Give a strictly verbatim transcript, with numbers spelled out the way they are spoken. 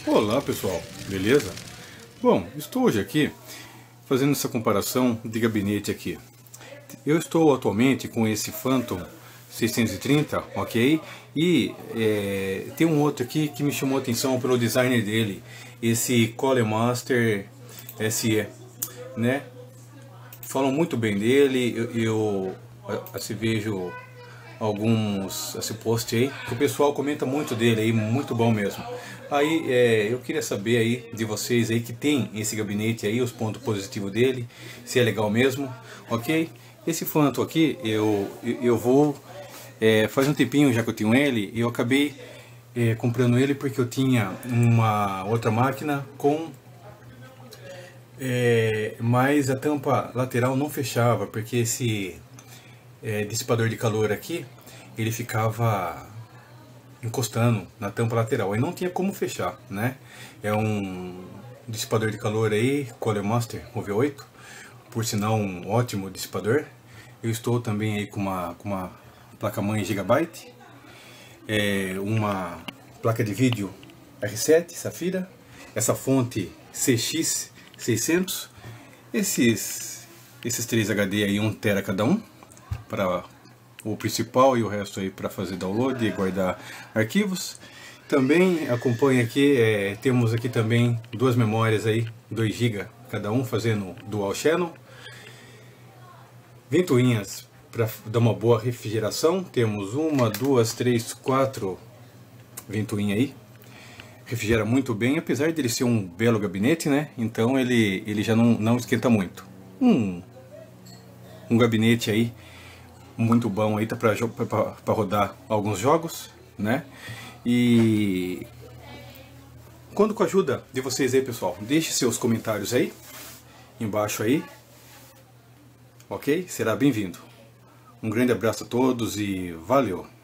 Olá pessoal, beleza? Bom, estou hoje aqui fazendo essa comparação de gabinete aqui. Eu estou atualmente com esse Phantom seiscentos e trinta, ok? E é, tem um outro aqui que me chamou a atenção pelo design dele, esse Codemaster S E, né? Falam muito bem dele, eu, eu assim, vejo alguns esse post aí, que o pessoal comenta muito dele aí, muito bom mesmo. Aí é, eu queria saber aí de vocês aí que tem esse gabinete aí, os pontos positivos dele, se é legal mesmo, ok? Esse Phantom aqui, eu, eu vou, é, faz um tempinho já que eu tenho ele, e eu acabei é, comprando ele porque eu tinha uma outra máquina com é, mas a tampa lateral não fechava, porque esse é, dissipador de calor aqui, ele ficava encostando na tampa lateral, aí não tinha como fechar, né? É um dissipador de calor aí, Codemaster O V oito, por sinal um ótimo dissipador. Eu estou também aí com uma, com uma placa-mãe Gigabyte, é, uma placa de vídeo R sete Safira, essa fonte C X seiscentos, esses, esses três H D aí, um tera cada um, para o principal e o resto aí para fazer download e guardar arquivos. Também acompanha aqui, é, temos aqui também duas memórias aí, dois gigas cada um, fazendo dual channel. Ventoinhas para dar uma boa refrigeração, temos uma, duas, três, quatro ventoinhas aí. Refrigera muito bem, apesar de ele ser um belo gabinete, né? Então ele, ele já não, não esquenta muito. Um, um gabinete aí muito bom aí, tá para rodar alguns jogos, né? E conto com a ajuda de vocês aí, pessoal. Deixe seus comentários aí embaixo aí, ok? Será bem-vindo. Um grande abraço a todos e valeu!